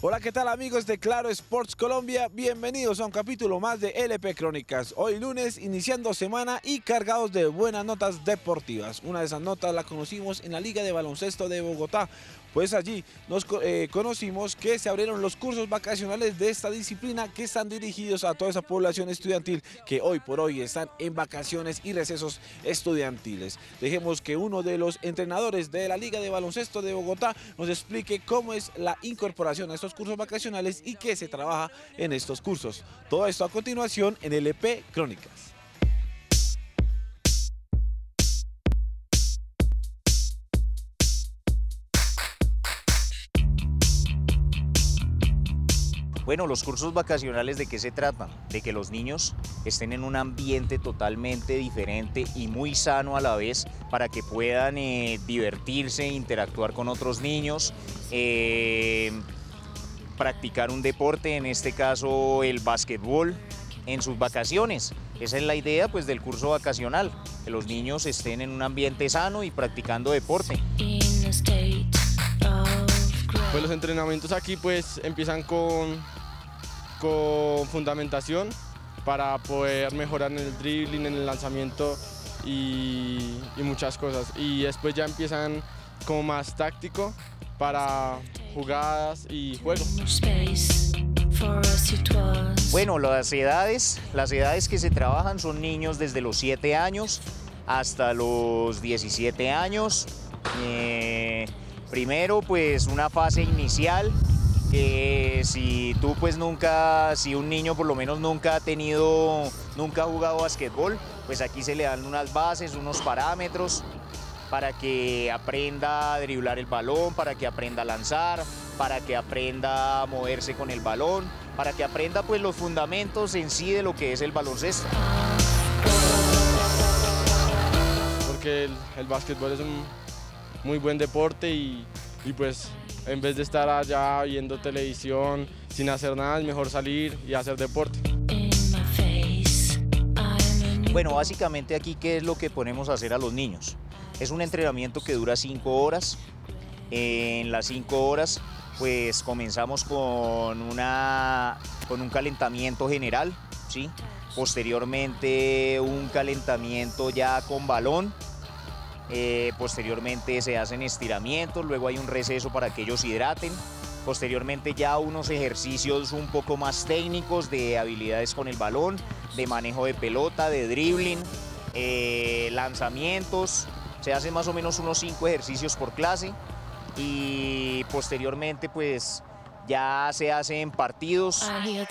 Hola, ¿qué tal amigos de Claro Sports Colombia? Bienvenidos a un capítulo más de LP Crónicas. Hoy lunes, iniciando semana y cargados de buenas notas deportivas. Una de esas notas la conocimos en la Liga de Baloncesto de Bogotá. Pues allí nos conocimos que se abrieron los cursos vacacionales de esta disciplina que están dirigidos a toda esa población estudiantil que hoy por hoy están en vacaciones y recesos estudiantiles. Dejemos que uno de los entrenadores de la Liga de Baloncesto de Bogotá nos explique cómo es la incorporación a estos cursos vacacionales y qué se trabaja en estos cursos. Todo esto a continuación en LP Crónicas. Bueno, los cursos vacacionales, ¿de qué se tratan? De que los niños estén en un ambiente totalmente diferente y muy sano a la vez para que puedan divertirse, interactuar con otros niños, practicar un deporte, en este caso el básquetbol, en sus vacaciones. Esa es la idea pues, del curso vacacional, que los niños estén en un ambiente sano y practicando deporte. Pues los entrenamientos aquí pues empiezan con fundamentación para poder mejorar en el dribbling, en el lanzamiento y muchas cosas. Y después ya empiezan como más táctico para jugadas y juego. Bueno, las edades que se trabajan son niños desde los 7 años hasta los 17 años. Primero, pues una fase inicial, que si un niño por lo menos nunca ha jugado basquetbol, pues aquí se le dan unas bases, unos parámetros para que aprenda a driblar el balón, para que aprenda a lanzar, para que aprenda a moverse con el balón, para que aprenda pues los fundamentos en sí de lo que es el baloncesto. Porque el basquetbol es un muy buen deporte y pues en vez de estar allá viendo televisión sin hacer nada, es mejor salir y hacer deporte. Bueno, básicamente aquí, ¿qué es lo que ponemos a hacer a los niños? Es un entrenamiento que dura 5 horas. En las 5 horas pues comenzamos con un calentamiento general, ¿sí? Posteriormente un calentamiento ya con balón. Posteriormente se hacen estiramientos, luego hay un receso para que ellos hidraten, posteriormente ya unos ejercicios un poco más técnicos de habilidades con el balón, de manejo de pelota, de dribbling, lanzamientos. Se hacen más o menos unos 5 ejercicios por clase y posteriormente pues ya se hacen partidos.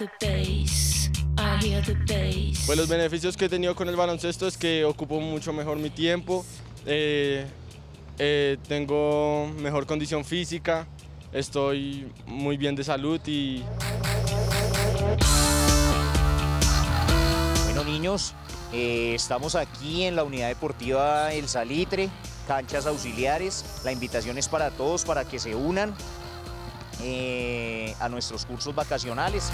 Pues los beneficios que he tenido con el baloncesto es que ocupo mucho mejor mi tiempo. Tengo mejor condición física, estoy muy bien de salud y... Bueno, niños, estamos aquí en la unidad deportiva El Salitre, canchas auxiliares. La invitación es para todos para que se unan a nuestros cursos vacacionales.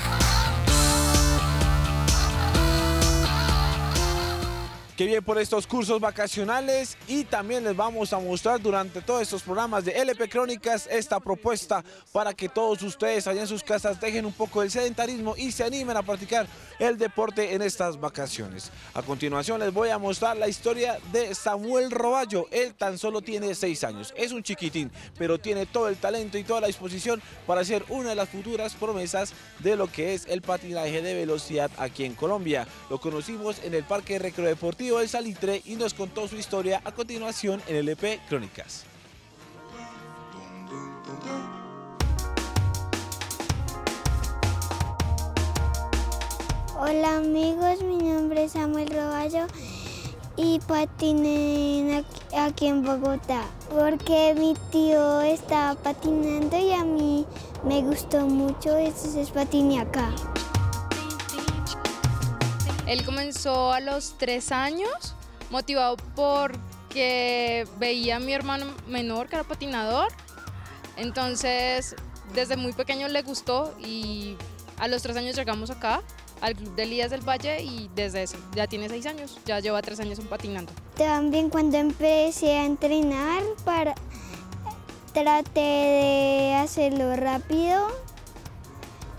Qué bien por estos cursos vacacionales y también les vamos a mostrar durante todos estos programas de LP Crónicas esta propuesta para que todos ustedes allá en sus casas dejen un poco el sedentarismo y se animen a practicar el deporte en estas vacaciones. A continuación les voy a mostrar la historia de Samuel Roballo. Él tan solo tiene 6 años, es un chiquitín, pero tiene todo el talento y toda la disposición para ser una de las futuras promesas de lo que es el patinaje de velocidad aquí en Colombia. Lo conocimos en el Parque Recreo Deportivo El Salitre y nos contó su historia a continuación en LP Crónicas. Hola amigos, mi nombre es Samuel Roballo y patiné aquí en Bogotá porque mi tío estaba patinando y a mí me gustó mucho, entonces patiné acá. Él comenzó a los 3 años, motivado porque veía a mi hermano menor que era patinador. Entonces, desde muy pequeño le gustó y a los 3 años llegamos acá al Club de Elías del Valle y desde eso, ya tiene 6 años, ya lleva 3 años patinando. También cuando empecé a entrenar, traté de hacerlo rápido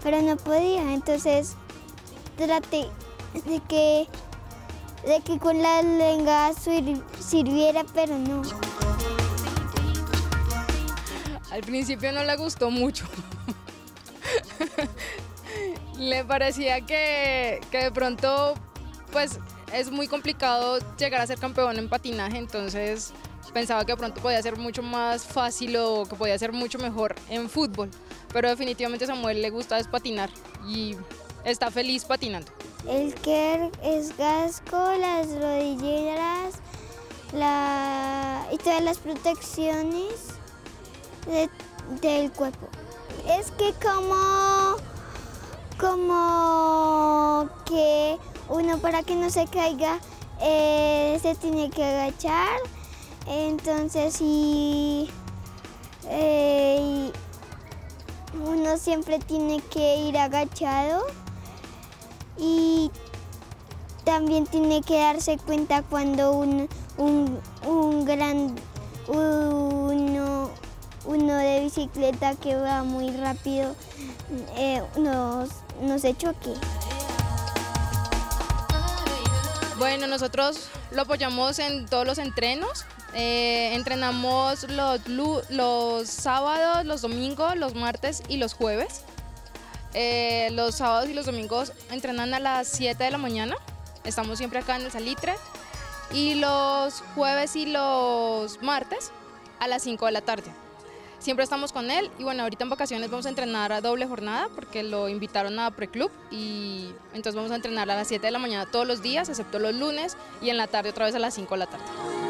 pero no podía, entonces traté de que con la lengua sirviera, pero no. Al principio no le gustó mucho. Le parecía que de pronto pues es muy complicado llegar a ser campeón en patinaje, entonces pensaba que de pronto podía ser mucho más fácil o que podía ser mucho mejor en fútbol, pero definitivamente a Samuel le gusta es patinar y está feliz patinando. El que es casco, las rodilleras y todas las protecciones del cuerpo. Es que como que uno, para que no se caiga, se tiene que agachar, entonces uno siempre tiene que ir agachado y también tiene que darse cuenta cuando uno de bicicleta que va muy rápido no se choque. Bueno, nosotros lo apoyamos en todos los entrenos. Entrenamos los sábados, los domingos, los martes y los jueves. Los sábados y los domingos entrenan a las 7 de la mañana. Estamos siempre acá en el Salitre. Y los jueves y los martes a las 5 de la tarde. Siempre estamos con él y bueno, ahorita en vacaciones vamos a entrenar a doble jornada porque lo invitaron a Preclub y entonces vamos a entrenar a las 7 de la mañana todos los días, excepto los lunes, y en la tarde otra vez a las 5 de la tarde.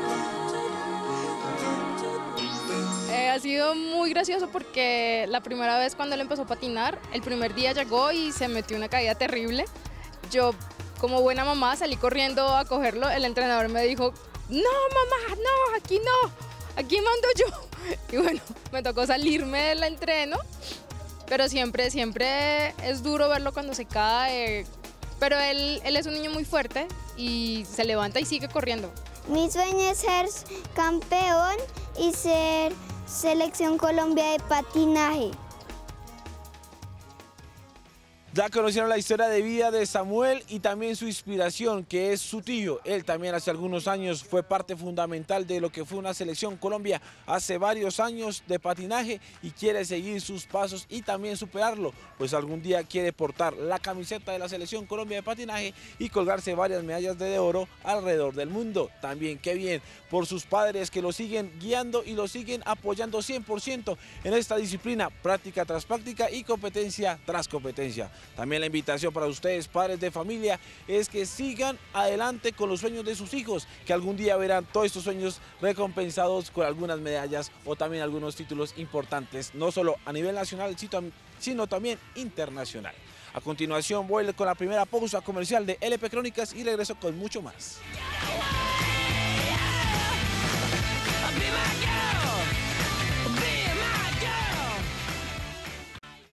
Ha sido muy gracioso porque la primera vez cuando él empezó a patinar, el primer día llegó y se metió una caída terrible. Yo, como buena mamá, salí corriendo a cogerlo. El entrenador me dijo, no mamá, no, aquí mando yo. Y bueno, me tocó salirme del entreno, pero siempre es duro verlo cuando se cae. Pero él es un niño muy fuerte y se levanta y sigue corriendo. Mi sueño es ser campeón y ser Selección Colombia de patinaje. Ya conocieron la historia de vida de Samuel y también su inspiración, que es su tío. Él también hace algunos años fue parte fundamental de lo que fue una Selección Colombia hace varios años de patinaje y quiere seguir sus pasos y también superarlo, pues algún día quiere portar la camiseta de la Selección Colombia de patinaje y colgarse varias medallas de oro alrededor del mundo. También qué bien por sus padres que lo siguen guiando y lo siguen apoyando 100% en esta disciplina, práctica tras práctica y competencia tras competencia. También la invitación para ustedes, padres de familia, es que sigan adelante con los sueños de sus hijos, que algún día verán todos estos sueños recompensados con algunas medallas o también algunos títulos importantes, no solo a nivel nacional, sino también internacional. A continuación voy con la primera pausa comercial de LP Crónicas y regreso con mucho más.